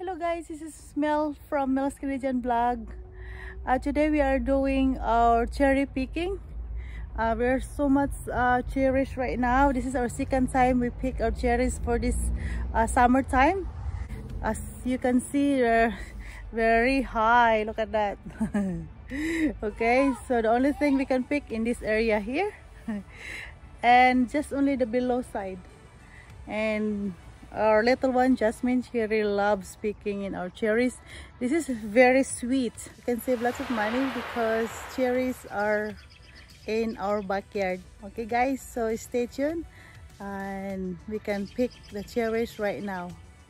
Hello guys, this is Mel from Mel's Canadian Vlog. Today we are doing our cherry picking. There's so much cherries right now. This is our second time we pick our cherries for this summertime. As you can see, they're very high. Look at that. Okay, so the only thing we can pick in this area here and just only the below side. And our little one Jasmine, she really loves picking in our cherries. This is very sweet. You can save lots of money because cherries are in our backyard. Okay guys, so stay tuned and we can pick the cherries right now.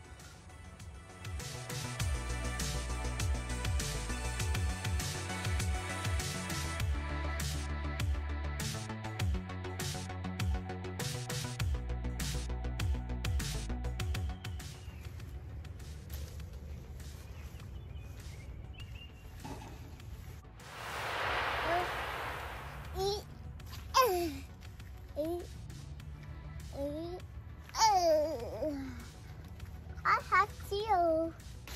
I have to.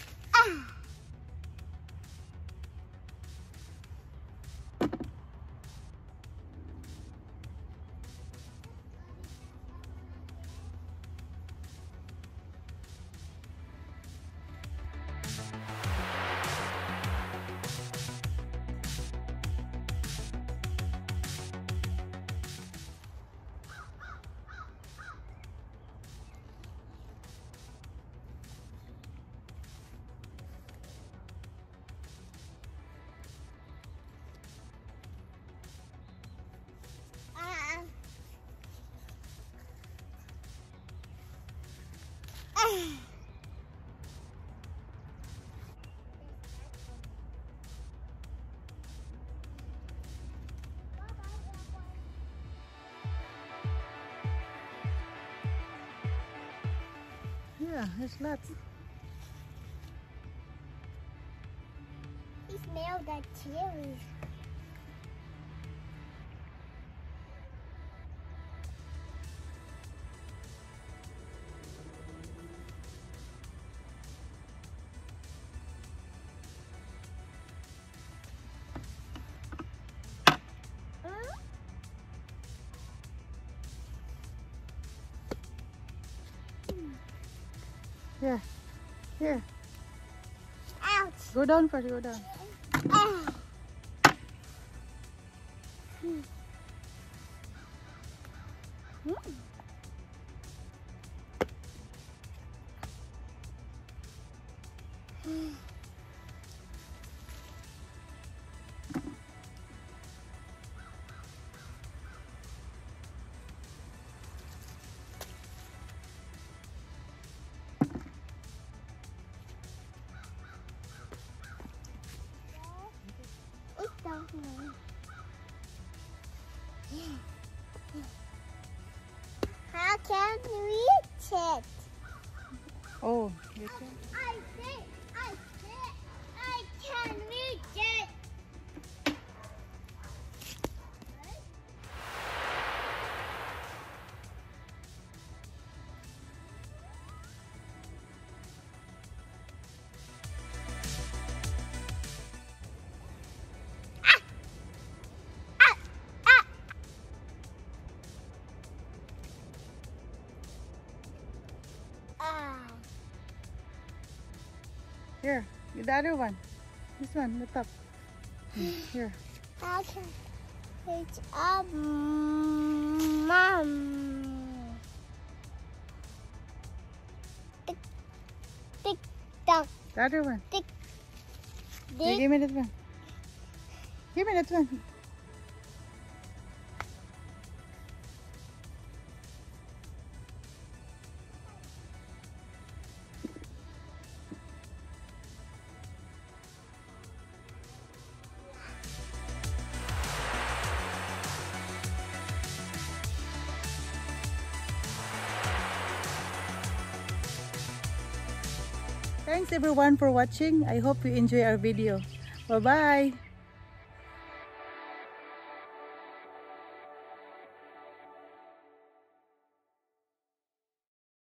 Yeah, there's lots. He smelled that cherry. Here, here. Ouch. Go down first, go down. How can we reach it? Oh, you can. I can reach it. Here, the other one. This one, the top. Here. I can reach up, Mom. Tick, tick, tock. The other one. Tick, Here, tick. give me that one. Give me that one. Thanks everyone for watching. I hope you enjoy our video. Bye-bye.